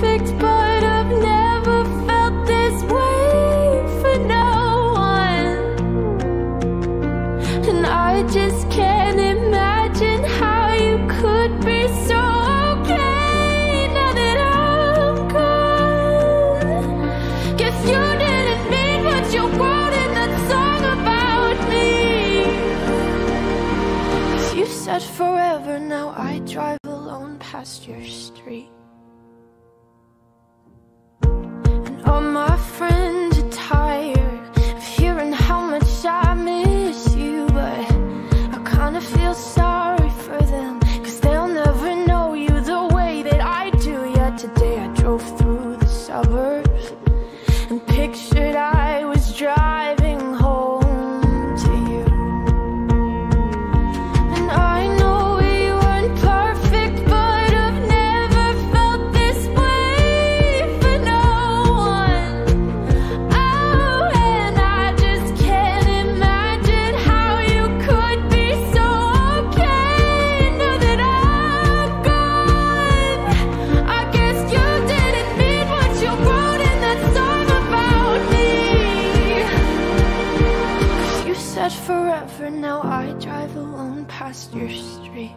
perfect, but I've never felt this way for no one. And I just can't imagine how you could be so okay now that I'm gone. Guess you didn't mean what you wrote in that song about me. 'Cause you said forever, now I drive alone past your street. And all my friends are tired of hearing how much I miss you, but I kinda feel sorry for them, 'cause they'll never know you the way that I do. Yeah, today I drove through the suburbs and pictured I was driving home to you. And I know we weren't perfect, but I've never felt this way for no one. Oh, and I just can't imagine how you could be so okay now that I'm gone. I guess you didn't mean what you wrote in that song about me. 'Cause you said forever, now I drive alone past your street.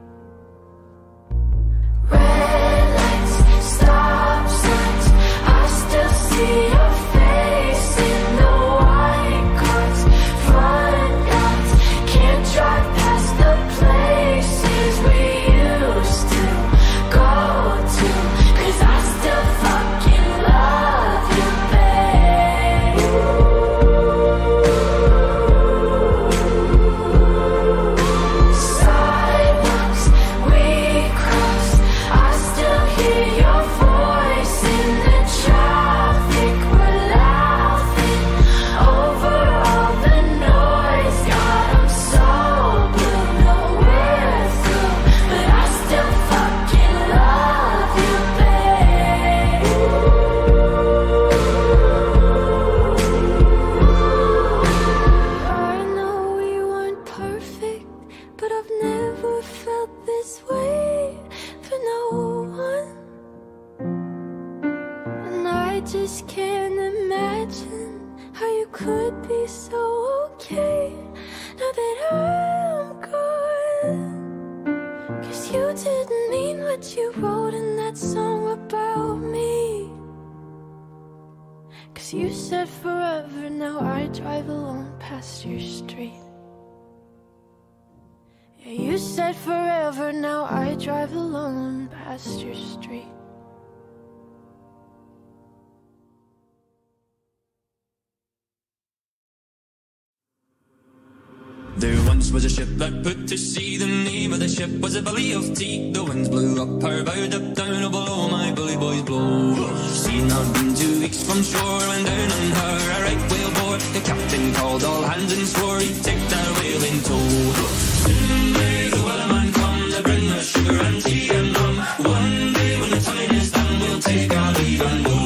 Red lights, stop signs, I still see your face in the white cars, front yards. Can't drive past the places we used to go to, 'cause I still fucking love you, babe. Sidewalks we crossed, I still hear your voice in the traffic. We're laughing over all the noise. God, I'm so blue, no we're through, but I still fucking love you, babe. I know we weren't perfect, but I've never felt this way for no one. And I just can't imagine how you could be so okay now that I'm gone. 'Cause you didn't mean what you wrote in that song about me. 'Cause you said forever, now I drive alone past your street. Yeah, you said forever, now I drive alone past your street. There once was a ship that put to sea. The name of the ship was a Billy of Tea. The winds blew up her bow, up down, oh below my bully boys blow. She'd not been 2 weeks from shore when down on her a right whale bore. The captain called all hands and swore he'd take that whale in tow. Soon may the wellerman come to bring us sugar and tea and rum. One day when the time is done, we'll take our leave and go.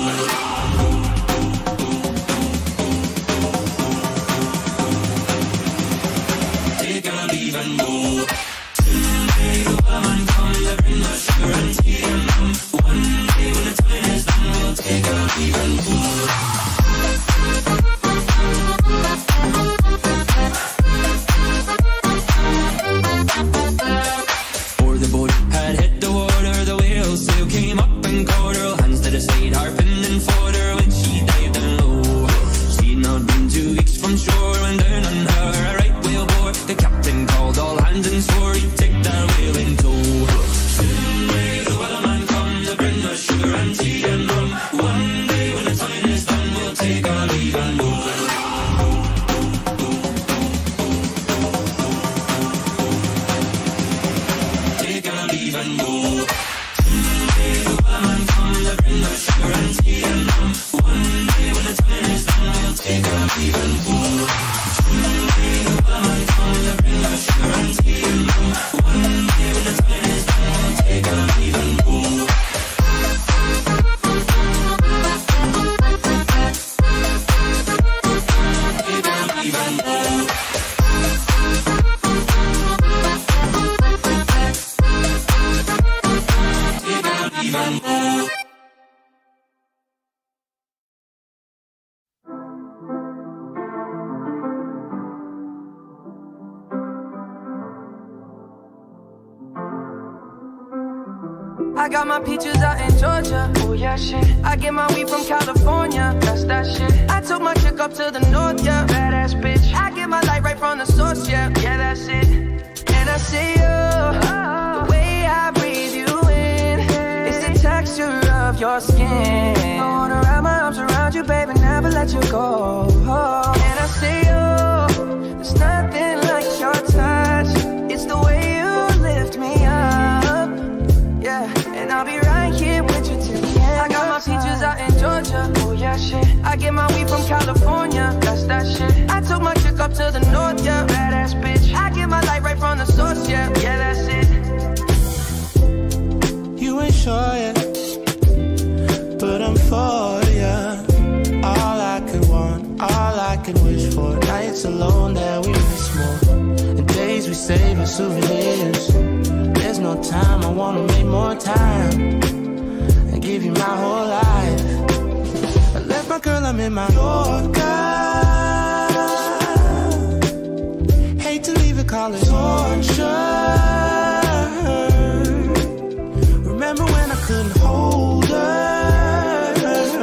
Take our leave and go. Soon may the wellerman come to bring us sugar and tea and rum. One day when the time is done, we'll take our leave and go. Before the boat had hit the water, the whale sail came up and caught her. Hands to the side, harping and fought her when she dived down low. She'd not been 2 weeks from shore when down on her a right whale bore. The captain called all hands and swore he'd take that whale in tow. Soon may the wellerman come to bring us sugar and tea and rum. One day when the time is done, we'll take our leave and go. Take our leave and go. Soon may the wellerman come to bring us sugar and tea and rum. One day when the time is done, we'll take our leave and go. Soon may the wellerman come to bring us sugar and tea and rum. One day when the time is done, we'll take our leave and go. Take our leave and go. Take our leave and go. got my peaches out in Georgia. Oh yeah, shit. I get my weed from California. That's that shit. I took my chick up to the north, yeah. Badass bitch. I get my light right from the source, yeah. Yeah, that's it. And I see you, the way I breathe you in. It's the texture of your skin. I wanna wrap my arms around you, baby, never let you go. And I see you, there's nothing like your touch. It's the way you lift me up, yeah. And I'll be right here with you till the end. I got my peaches out in Georgia. Oh yeah, shit. I get my weed from California. That's that shit. I took my chick up to the north, yeah. Badass bitch. I get my light right from the source, yeah. Yeah, that's it. You ain't sure yet, but I'm for ya. All I could want, all I could wish for. Nights alone that we miss more, and days we save as souvenirs. There's no time, I wanna make more time and give you my whole life. I left my girl, I'm in my Yorker. Hate to leave it, call it torture. Remember when I couldn't hold her?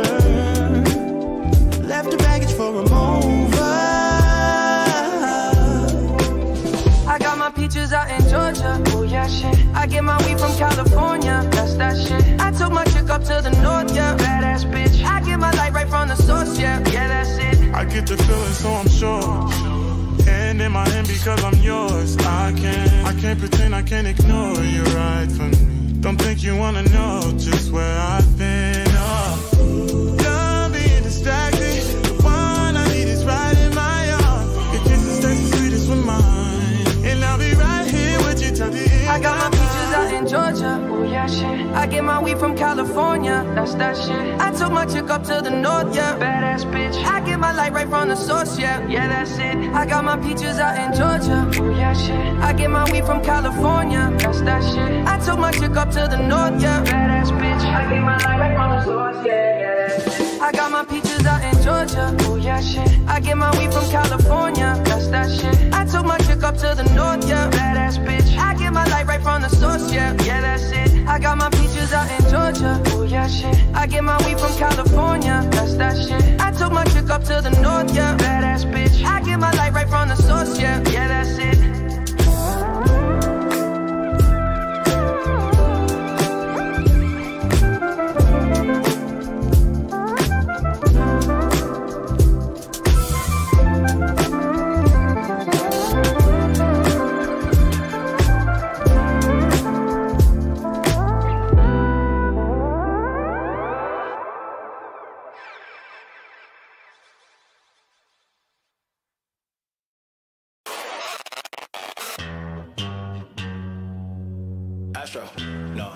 Left the baggage for a mover. I got my peaches out in Georgia. Oh yeah, shit. I get my weed from California. That's that shit. I took my chick up to the north, yeah. Badass bitch. I get my light right from the source, yeah. Yeah, that's it. I get the feeling, so I'm sure. Hand in my hand because I'm yours. I can't pretend, I can't ignore you right from me. Don't think you wanna know just where I've been. Done being distracted. The one I need is right in my arms. Your kisses taste the sweetest with mine, and I'll be right here with you till the end. I got my peaches out in Georgia. Oh yeah, shit. I get my weed from California. That's that shit. I took my chick up to the north, yeah. Badass bitch. I get my light right from the source, yeah. Yeah, that's it. I got my peaches out in Georgia. Oh yeah, shit. I get my weed from California. That's that shit. I took my chick up to the north, yeah. Badass bitch. I get my light right from the source, yeah. Yeah, that's it. I got my peaches out in Georgia. Oh yeah, shit. I get my weed from California. That's that shit. I took my chick up to the north, yeah. Badass bitch. I get my light right from the source, yeah. Yeah, that's it. I got my peaches out in Georgia. Oh yeah, shit. I get my weed from California. That's that shit. I took my chick up to the north, yeah. Badass bitch. I get my light right from the source, yeah. Yeah, that's it. Astro, no.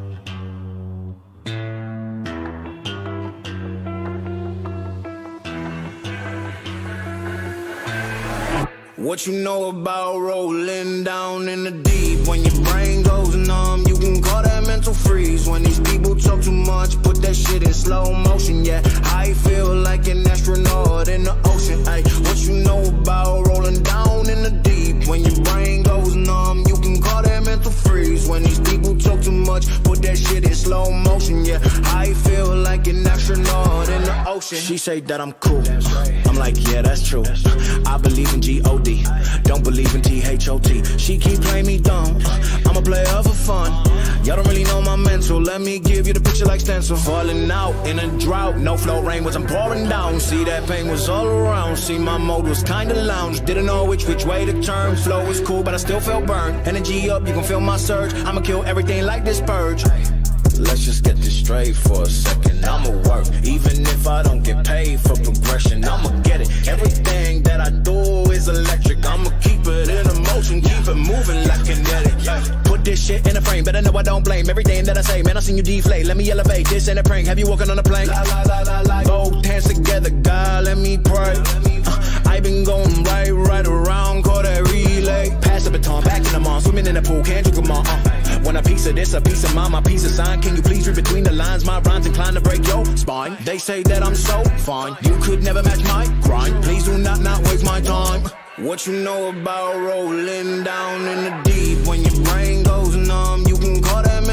What you know about rolling down in the deep? When your brain goes numb, you can call that mental freeze. When these people talk too much, put that shit in slow motion, yeah. I feel like an astronaut in the ocean, ay. What you know about rolling down in the deep? When your brain goes numb, you can call that mental freeze. When these people talk too much, put that shit in slow motion, yeah. I feel like an astronaut in the ocean. She say that I'm cool, I'm like, yeah, that's true. I believe in G-O-D, don't believe in T-H-O-T. She keep playing me dumb, I'm a player for fun. Y'all don't really know my mental, let me give you the picture like stencil. Falling out in a drought, no flow rain was I'm pouring down. See that pain was all around, see my mode was kinda lounge. Didn't know which way to turn, flow was cool but I still felt burned. Energy up, you can feel my surge, I'ma kill everything like this purge. Let's just get this straight for a second. I'ma work, even if I don't get paid for progression. I'ma get it. Everything that I do is electric. I'ma keep it in motion, keep it moving like kinetic. Put this shit in a frame, better know I don't blame everything that I say. Man, I seen you deflate. Let me elevate. This ain't a prank. Have you walking on a plane? Both hands together, God, let me pray. I been going right around, call that relay. Pass the baton, back in the mall, swimming in the pool, can't drink them all. Want a piece of this, a piece of mine, my piece of sign. Can you please read between the lines? My rhymes inclined to break your spine. They say that I'm so fine, you could never match my grind. Please do not waste my time. What you know about rolling down in the deep? When your brain goes numb, you can call that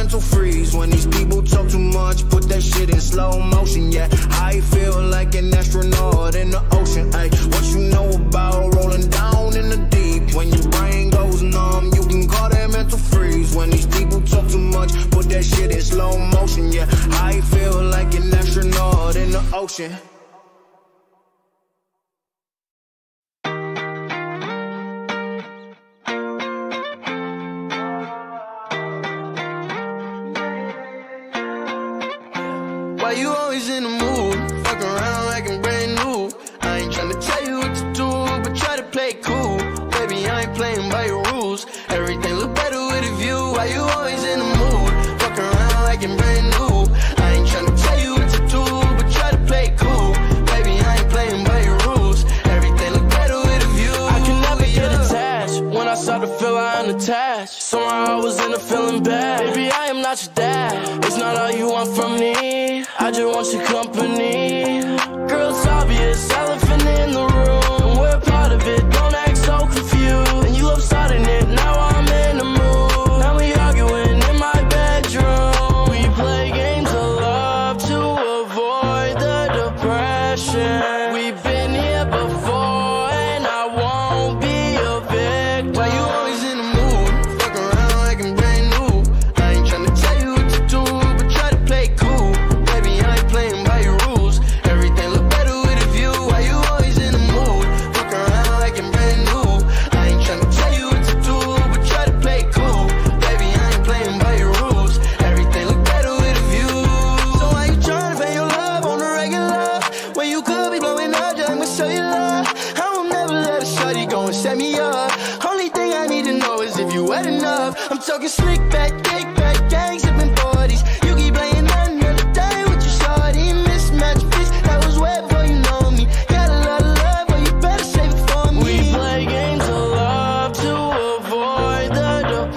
mental freeze. When these people talk too much, put that shit in slow motion, yeah. I feel like an astronaut in the ocean, ay. What you know about rolling down in the deep? When your brain goes numb, you can call that mental freeze. When these people talk too much, put that shit in slow motion, yeah. I feel like an astronaut in the ocean. Why you always in the mood? Fuck around like I'm brand new. I ain't tryna tell you what to do, but try to play cool. Baby, I ain't playing by your rules. Everything look better with a view. Why you always in the mood? Fuck around like I'm brand new. I ain't tryna tell you what to do, but try to play cool. Baby, I ain't playing by your rules. Everything look better with a view. I can never get attached. When I start to feel I'm unattached, somehow I was in a feeling bad. Baby, I am not your dad. It's not all you want from me. I just want your company. Girl, it's obvious, elephant in the room. We're part of it, don't act so confused. And you love starting it, now I'm in the mood. Now we arguing in my bedroom. We play games of love to avoid the depression. We've been here before and I won't be a victim. Why you always in the mood? Fuck around like I'm brand new. I ain't tryna tell you what to do, but try to play cool. Baby, I ain't playing by your rules. Everything look better with a view. Why you always in the mood? Fuck around like I'm brand new. I ain't tryna tell you what to do, but try to play cool. Baby, I ain't playing by your rules. Everything look better with a view. So why you tryna fake your love on the regular? When you could be blowing up just with cellular. I will never let a shawty go and set me up. Only thing I need to know is if you wet enough. I'm talking slick back, kick back, gang sipping 40s. You keep playing another day with your shawty. Mismatch fish, that was wet before you know me. Got a lot of love, but you better save it for me. We play games of love to avoid the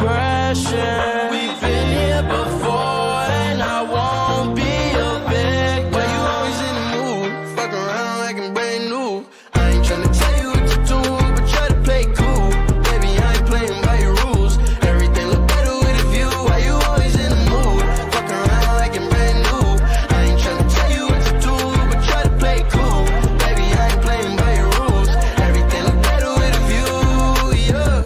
depression. We've been here before and I won't be a victim. Why you always in the mood? Fuck around like I'm brand new. I ain't tryna tell you what to do, but try to play cool. Baby, I ain't playing by your rules. Everything look better with a view. Why you always in the mood? Fuck around like I'm brand new. I ain't tryna tell you what to do, but try to play cool. Baby, I ain't playing by your rules. Everything look better with a view, yeah.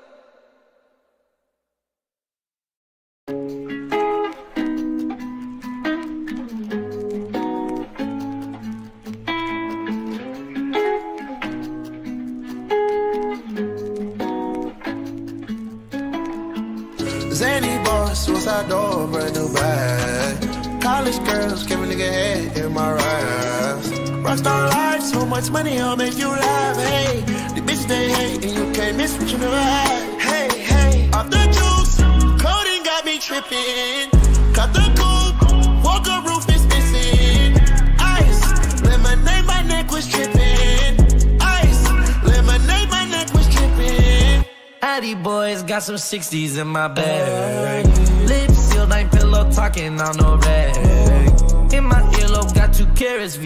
Zany boss, suicide door, brand new bag. College girls, give a nigga head in my raps. Rockstar life, so much money, I'll make you laugh. Hey, the bitch they hate, and you can't miss what you never had. Hey, hey, off the juice, coding got me tripping. Cut the coupe, Walker roof is missing. Ice, lemonade, my neck was tripping. Ice, lemonade, my neck was tripping. Addy boys got some 60s in my bag. Lips sealed, ain't pillow talking on no rag. In my earlobe, got 2 carats,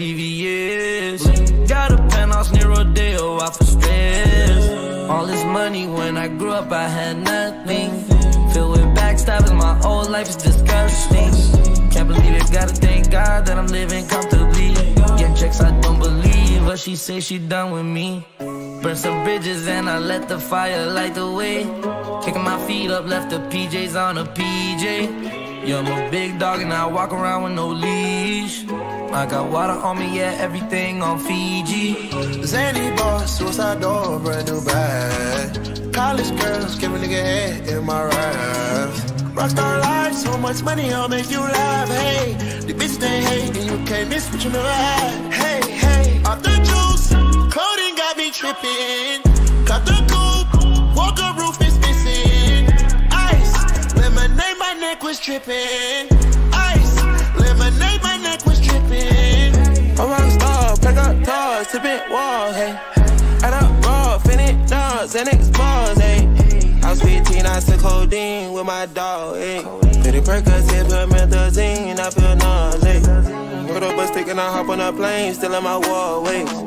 VVS. Got a penthouse near Rodeo, out for stress. All this money, when I grew up, I had nothing. Filled with backstabbing, my old life is disgusting. Can't believe it, gotta thank God that I'm living comfortably. Getting checks I don't believe, but she say she done with me. Burn some bridges and I let the fire light the way. Kicking my feet up, left the PJs on a PJ. Yeah, I'm a big dog and I walk around with no leash. I got water on me, yeah, everything on Fiji. Zany boss, suicide door, brand new bag. College girls, give a nigga head in my raps. Rockstar life, so much money, I'll make you laugh. Hey, the bitch they hate, and you can't miss what you never had. Hey, hey, off the juice, coding got me tripping. Cut the coupe, Walker roof is missing. Ice, lemonade, my neck was tripping. Ice, lemonade, my neck was tripping. I'm a rockstar, pack up doors, tipping walls, hey. Add up raw, finish dogs, and expose, hey. I was 15, I took codeine with my dog, hey. 50 Percocet, put methazine, I feel nauseous, hey. Put up a stick and I hop on a plane, still in my wall, wait.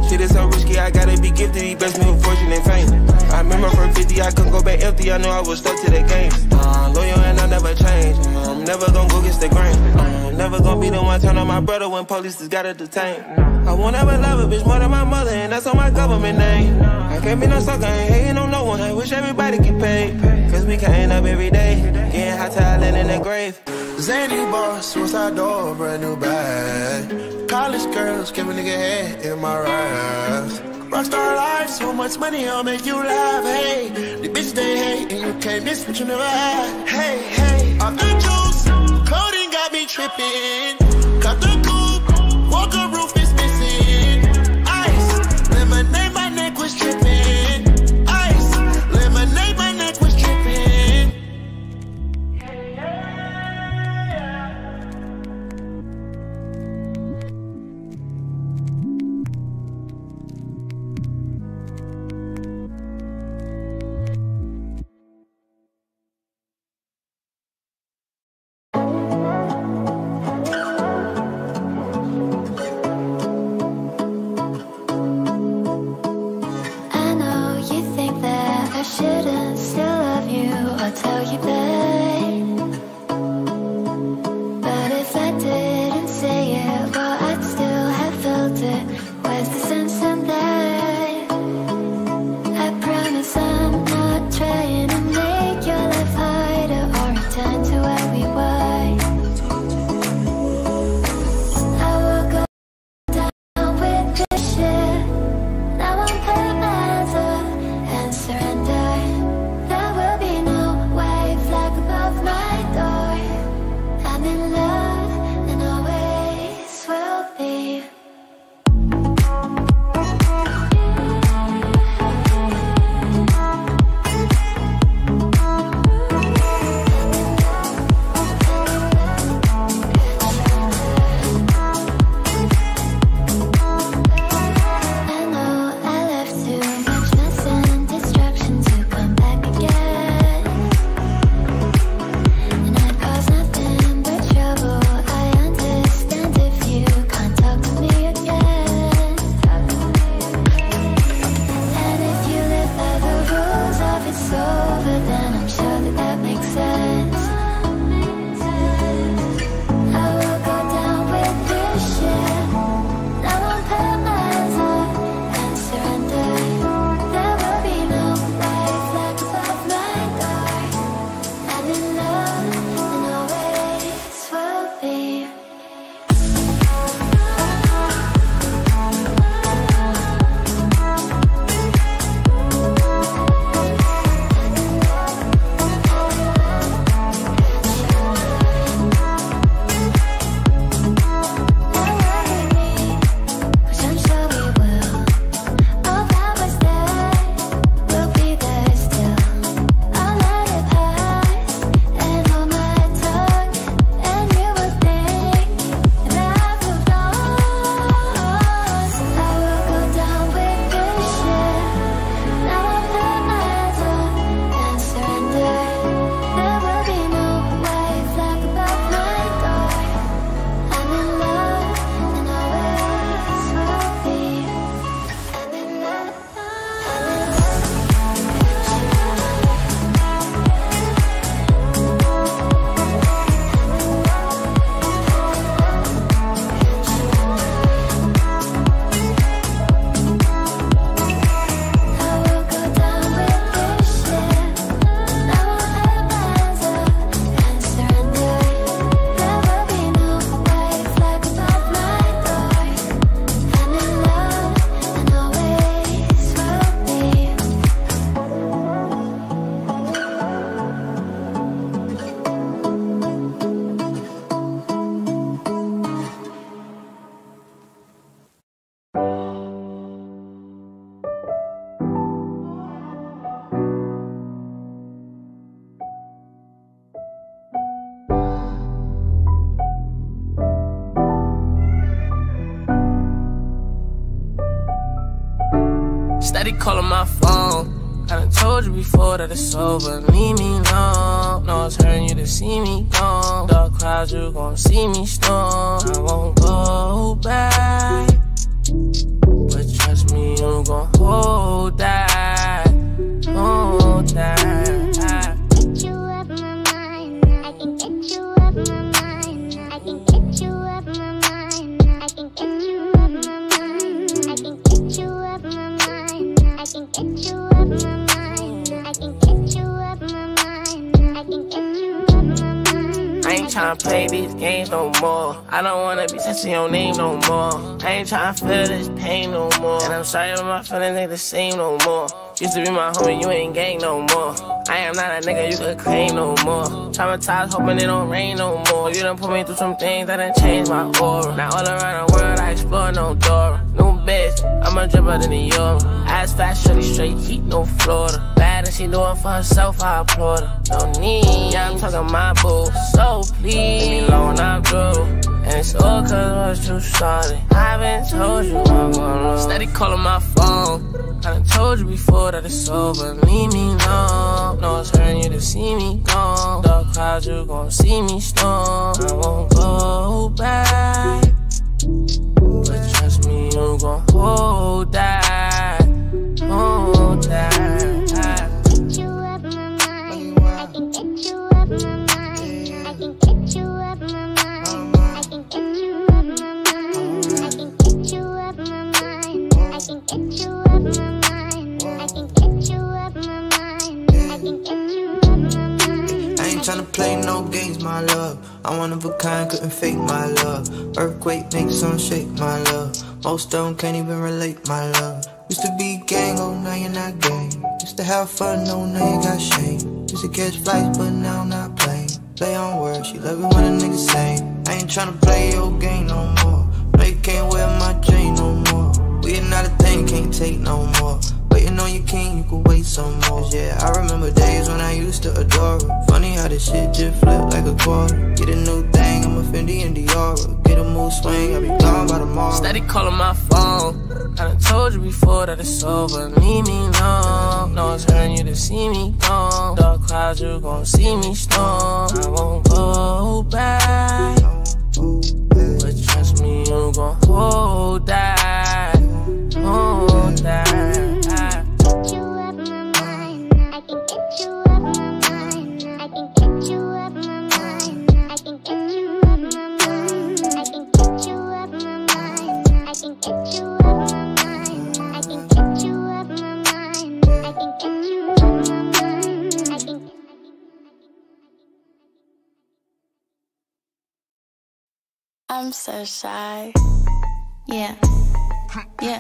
Shit is so risky, I gotta be gifted. He blessed me with fortune and fame. I remember from 50, I couldn't go back empty. I knew I was stuck to the game. Loyal and I never change. I'm never gonna go against the grain. Never gonna be the one turn on my brother when police just gotta detain. I won't ever love a bitch more than my mother, and that's on my government name. I can't be no sucker, I ain't hating on no one. I wish everybody get paid, cause we can't up every day, getting hot talent in the grave. Zany boss, suicide door, brand new bag. College girls, give a nigga head in my raps. Rockstar life, so much money, I'll make you laugh. Hey, the bitch they hate, and you can't miss what you never had. Hey, hey, off the juice, coding got me tripping. Cut the coupe, walker roof is missing. Ice, lemonade, my neck was tripping. Ice, lemonade, my neck was tripping. Steady calling my phone. I done told you before that it's over. Leave me alone. No, it's hurting you to see me gone. Dark clouds, you gon' see me storm. I won't go back, but trust tryna play these games no more. I don't wanna be touching your name no more. I ain't tryna feel this pain no more. And I'm sorry if my feelings ain't the same no more. Used to be my homie, you ain't gang no more. I am not a nigga you could claim no more. Traumatized, hoping it don't rain no more. You done put me through some things that done changed my aura. Now all around the world I explore no door. New bitch, I'm a dripper than a euro. Ass fast, shorty straight heat, no Florida. Bad and she doing for herself, I applaud her. No need, yeah, I'm talking my boo. So please, leave me alone, I'm through. And it's all cause what you started. I haven't told you I'm gonna steady calling my phone. I done told you before that it's over. Leave me alone. No, it's hurting you to see me gone. Dark clouds, you gon' see me storm. I won't go back, but trust me, you gon' hold that. Hold that. Get you up my mind. I can get you up my mind. I can get you up my mind. I can get you up my mind. I can get you up my mind. I can get you up my mind. I can get you up my mind. I can get you up my mind. I ain't tryna play no games, my love. I'm one of a kind, couldn't fake my love. Earthquake makes some shake, my love. Most of them can't even relate, my love. Used to be gang, oh now you're not gang. Used to have fun, oh now you got shame. Used to catch flights, but now I'm not playing. Play on words, she love it when a nigga sing. I ain't tryna play your game no more. No, you can't wear my chain no more. We not a thing, can't take no more. Waiting on your king, you can wait some more. Yeah, I remember days when I used to adore her. Funny how this shit just flipped like a quarter. Get a new thing, I'm a Fendi and Dior. Get a mood swing, I'll be gone by tomorrow. Steady calling my phone. I done told you before that it's over. Leave me alone. No, it's hurting you to see me gone. Dark clouds, you gon' see me storm. I won't go back, but trust me, you gon' hold that. Hold that. Get you up my mind. I can get you up my mind. I can get you up my mind. I can get you up my mind. I can get you up my mind. I can get you up my mind. I can get you up my mind. I can get you up my mind. I can. I'm so shy. Yeah. Yeah.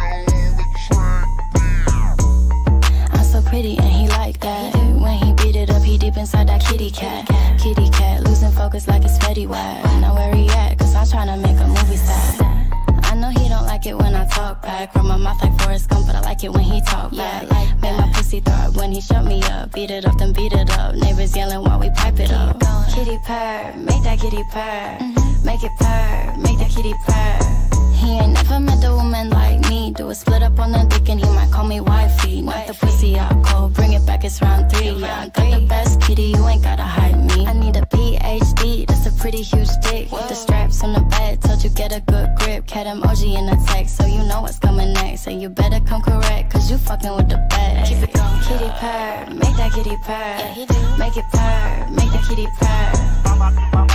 I'm so pretty and he like that. When he beat it up, he deep inside that kitty cat. Kitty cat, losing focus like it's Fetty Wap. Now where he at? Cause I'm tryna make a movie set. I know he don't like it when I talk back. From my mouth like Forrest Gump, but I like it when he talk back. Make my pussy throb when he shut me up. Beat it up, then beat it up. Neighbors yelling while we pipe it up. Kitty purr, make that kitty purr. Make it purr, make that kitty purr. He ain't never met a woman like me. Do a split up on the dick and he might call me wifey. Knock the pussy out cold, bring it back, it's round 3. Yeah, I got the best kitty, you ain't gotta hide me. I need a PhD, that's a pretty huge dick. With the straps on the bed, told you get a good grip. Cat emoji in the text, so you know what's coming next. And you better come correct, cause you fucking with the best. Keep it going. Kitty purr, make that kitty purr. Make it purr, make that kitty purr.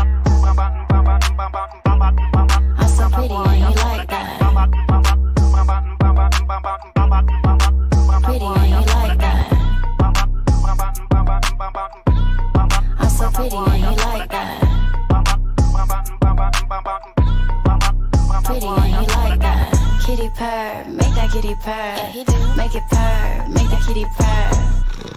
I'm so pretty and he like that. Pretty and he like that. I'm so pretty and he like that. Pretty and he like that. Kitty purr, make that kitty purr. Make it purr, make that kitty purr.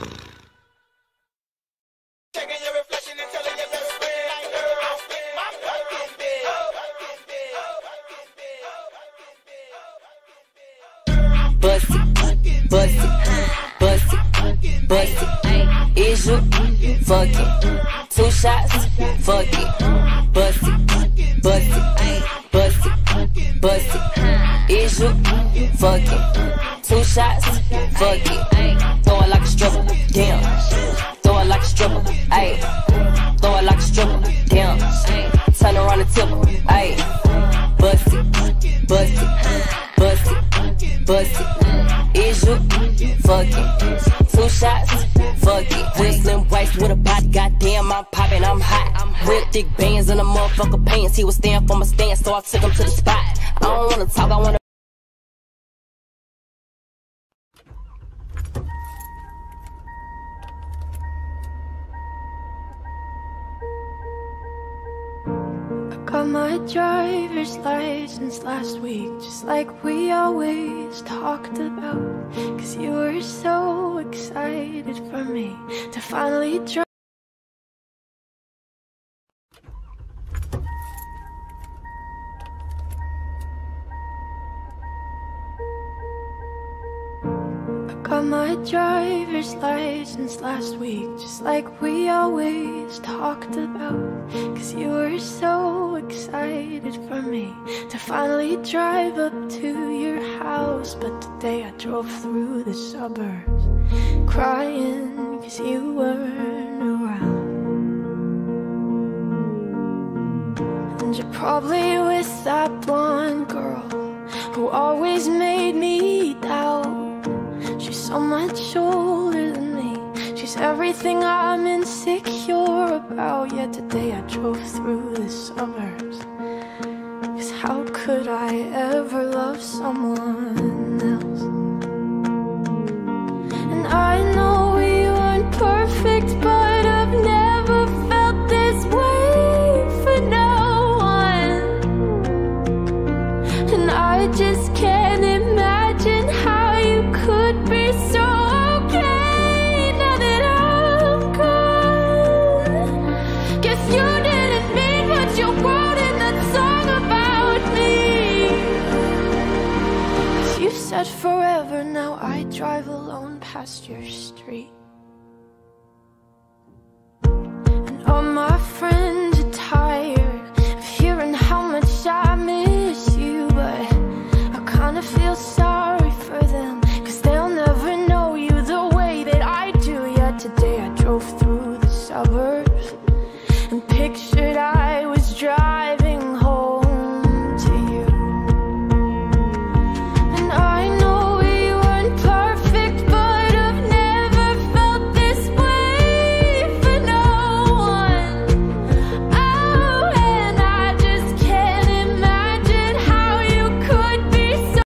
Bust it, bust it, bust it, bust it. Is you fuck it? 2 shots, fuck it. Bust it, bust it, bust it, bust it. Is you fuck it? 2 shots, fuck it. Throw it like a stripper, damn. Throw it like a stripper, ayy. Throw it like a stripper, damn. Turn around and tip her, ayy. Bust it, bust it, bust it, bust it. Is you fuck it? 2 shots, fuck it. Real slim waist with a body, goddamn, I'm poppin', I'm hot. Real thick bands in the motherfucker pants. He was staying for my stand, so I took him to the spot. I don't wanna talk, I wanna. driver's license last week, just like we always talked about. Cause you were so excited for me to finally drive. Got my driver's license last week, just like we always talked about. Cause you were so excited for me to finally drive up to your house. But today I drove through the suburbs crying cause you weren't around. And you're probably with that blonde girl who always made me doubt. She's so much older than me. She's everything I'm insecure about. Yet today I drove through the suburbs. Cause how could I ever love someone else? And I know we weren't perfect, but I've never felt this way for no one. And I just can't imagine how you could be so okay now that I'm gone. Guess you didn't mean what you wrote in that song about me. 'Cause you said forever, now I drive alone past your street.